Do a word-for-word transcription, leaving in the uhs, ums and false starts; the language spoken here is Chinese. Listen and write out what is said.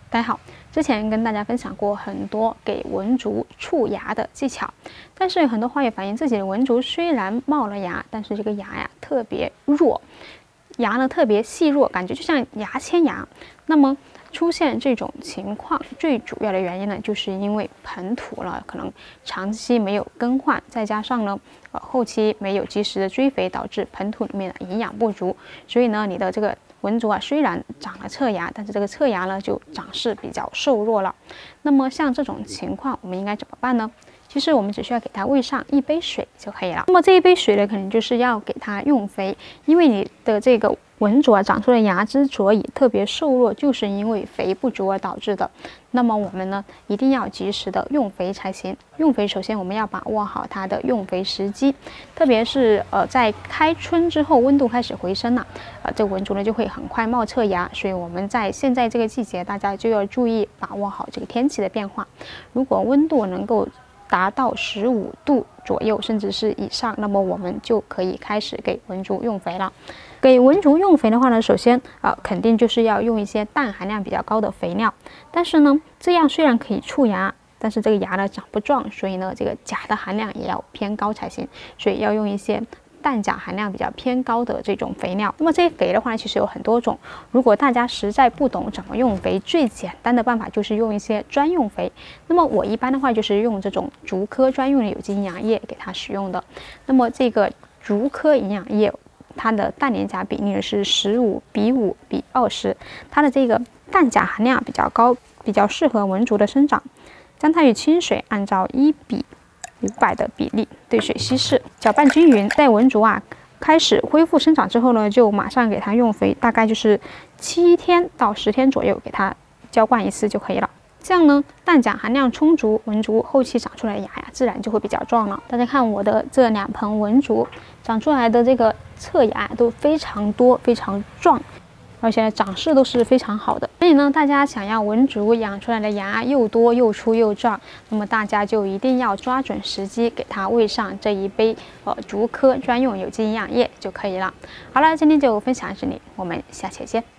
大家好，之前跟大家分享过很多给文竹触芽的技巧，但是有很多花友反映自己的文竹虽然冒了芽，但是这个芽呀特别弱，芽呢特别细弱，感觉就像牙签芽。那么出现这种情况，最主要的原因呢，就是因为盆土了，可能长期没有更换，再加上呢，呃，后期没有及时的追肥，导致盆土里面的营养不足，所以呢，你的这个文竹啊，虽然长了侧芽，但是这个侧芽呢就长势比较瘦弱了。那么像这种情况，我们应该怎么办呢？其实我们只需要给它喂上一杯水就可以了。那么这一杯水呢，可能就是要给它用肥，因为你的这个文竹啊长出的芽之所以特别瘦弱，就是因为肥不足而导致的。那么我们呢，一定要及时的用肥才行。用肥首先我们要把握好它的用肥时机，特别是呃在开春之后，温度开始回升了，呃这个文竹呢就会很快冒侧芽，所以我们在现在这个季节，大家就要注意把握好这个天气的变化。如果温度能够达到十五度左右，甚至是以上，那么我们就可以开始给文竹用肥了。给文竹用肥的话呢，首先啊、呃，肯定就是要用一些氮含量比较高的肥料。但是呢，这样虽然可以促芽，但是这个芽呢长不壮，所以呢，这个钾的含量也要偏高才行。所以要用一些氮钾含量比较偏高的这种肥料。那么这些肥的话呢，其实有很多种。如果大家实在不懂怎么用肥，最简单的办法就是用一些专用肥。那么我一般的话就是用这种竹科专用的有机营养液给它使用的。那么这个竹科营养液，它的氮磷钾比例是十五比五比二十，它的这个氮钾含量比较高，比较适合文竹的生长。将它与清水按照一比五百的比例兑水稀释，搅拌均匀。在文竹啊开始恢复生长之后呢，就马上给它用肥，大概就是七天到十天左右给它浇灌一次就可以了。这样呢，氮钾含量充足，文竹后期长出来的芽呀，自然就会比较壮了。大家看我的这两盆文竹长出来的这个侧芽都非常多，非常壮。而且呢，长势都是非常好的，所以呢，大家想要文竹养出来的芽又多又粗又壮，那么大家就一定要抓准时机，给它喂上这一杯呃竹科专用有机营养液就可以了。好了，今天就分享到这里，我们下期见。